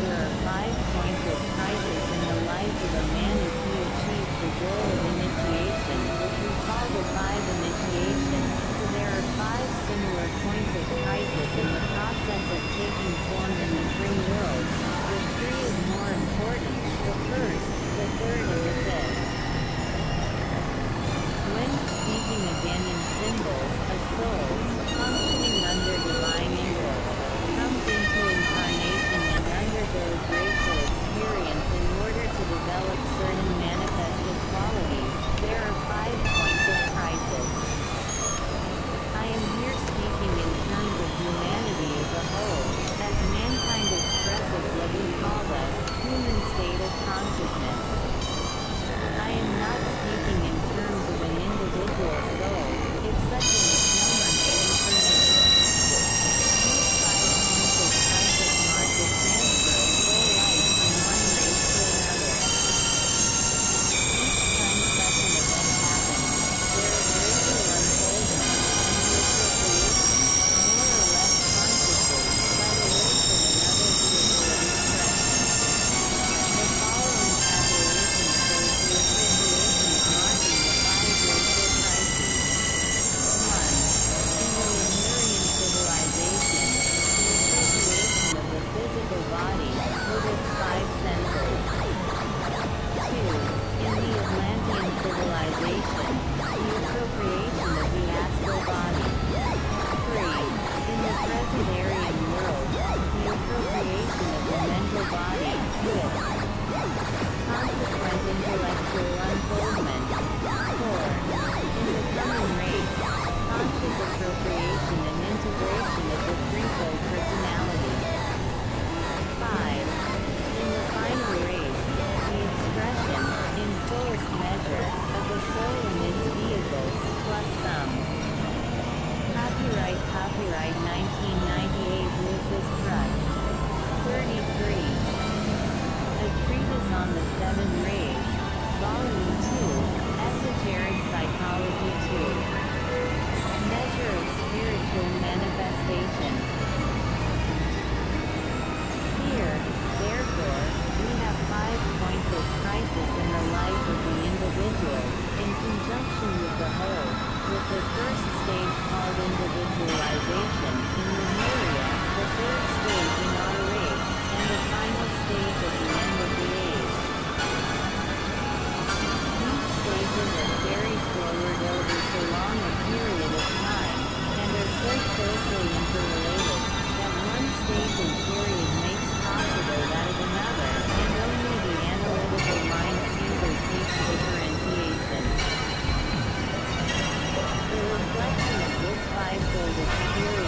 there are 5 points of crisis in the life of a man as he achieves the goal of initiation, which we call the 5 initiation. So there are 5 similar points of crisis in the process of taking form in the free world. The 3 is more important, the first, the third and the fifth. When speaking again in symbols, a soul, functioning under divine impulse, comes into incarnation and undergoes racial experience in order to develop certain manifested qualities. There are 5 points of crisis. I am here speaking in terms of humanity as a whole, as mankind expresses what we call the human state of consciousness. I am not speaking in terms of an individual soul, if such a misnomer may be permitted. These 5 points of crisis mark the transfer of soul life from one race to another. Each time such an event happens, there is racial unfoldment, and the appropriation, more or less consciously, by the race of another vehicle of expression. The following tabulation shows the appropriations marking the 5 racial crises. 1. In the Lemurian civilization, the appropriation of the physical body, with its 5 senses. 2. In the Atlantean civilization, the appropriation of the astral body. 3. In the present Aryan world, the appropriation of the mental body, with consequent intellectual unfoldment. 4. In the coming race, conscious appropriation and integration of the threefold personality. 5. In the final race, the expression, in fullest measure, of the soul and its vehicles, plus some. Copyright 1998 Lucis Trust. 33. A Treatise on the 7 Rays, Volume 2, Esoteric Psychology 2. Measure of Spiritual Manifestation. Here, therefore, we have 5 points of crisis in the life of the individual, in conjunction with the whole, with the first stage called individualization in Lemuria, the third stage in our race, and the final stage at the end of the age. These stages are carried forward over so long a period of time, and are so closely interrelated, that one stage and period makes possible that of another, and only the analytical mind simply seeks differentiation. The reflection of this fivefold experience